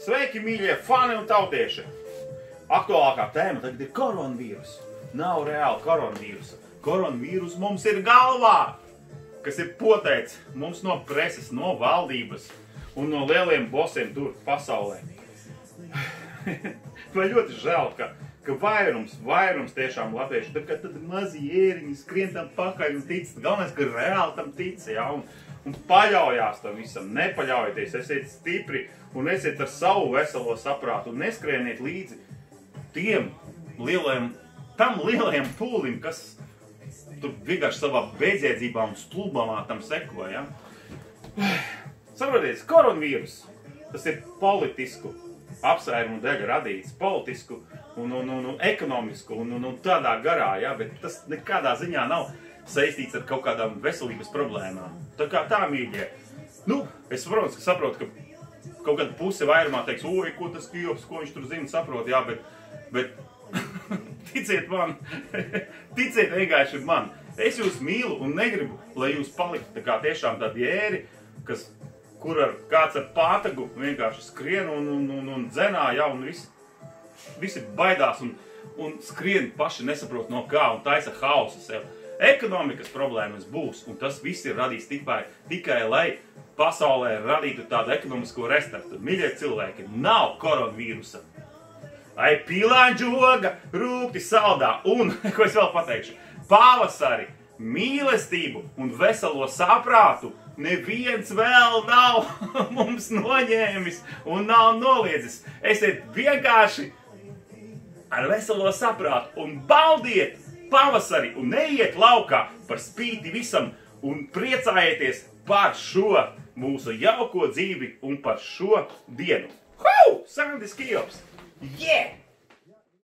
Sveiki, mīļie fani un tautieši! Aktuālākā tēma tagad ir koronavīrus. Nav reāli koronavīrusa. Koronavīrus mums ir galvā, kas ir poteikts mums no preses, no valdības un no lieliem bosiem tur pasaulē. Man ļoti žēl, ka vairums tiešām latviešu, tad mazi ēriņi skrien tam pakaļ un tic. Galvenais, ka reāli tam tic, ja, un paļaujās tam visam, nepaļaujieties, esiet stipri un esiet ar savu veselo saprātu un neskrieniet līdzi tam lielajam pūlim, kas tur vienkārši savā bezjēdzībā un stulbamā tam seko, ja. Saprotiet, koronavīrus, tas ir politisku apsvērumu dēļ radīts, politisku un ekonomisku un tādā garā, ja, bet tas nekādā ziņā nav saistīts ar kaut kādām veselības problēmām. Tā kā tā, mīļie. Nu, es, protams, saprotu, ka kaut kāda puse vairumā teiks, oi, ko tas Kijovs, ko viņš tur zina, saprot, jā, bet ticiet man, ticiet vienkārši man. Es jūs mīlu un negribu, lai jūs paliktu tā kā tiešām tādi ēri, kur kāds ar pātagu vienkārši skrien un dzenā, jā, un visi baidās un skrien paši nesaprot no kā un taisa hausu sev. Ekonomikas problēmas būs, un tas viss ir radīts tikai lai pasaulē radītu tādu ekonomisko restartu. Mīļie cilvēki, nav koronavīrusa. Lai pīlāņu oga, rūkti saldā un, ko es vēl pateikšu, pavasari, mīlestību un veselo saprātu neviens vēl nav mums noņēmis un nav noliedzis. Esiet vienkārši ar veselo saprātu un baudiet pavasari un neiet laukā par spīti visam un priecājieties par šo mūsu jauko dzīvi un par šo dienu. Sandis Kijovs! Yeah!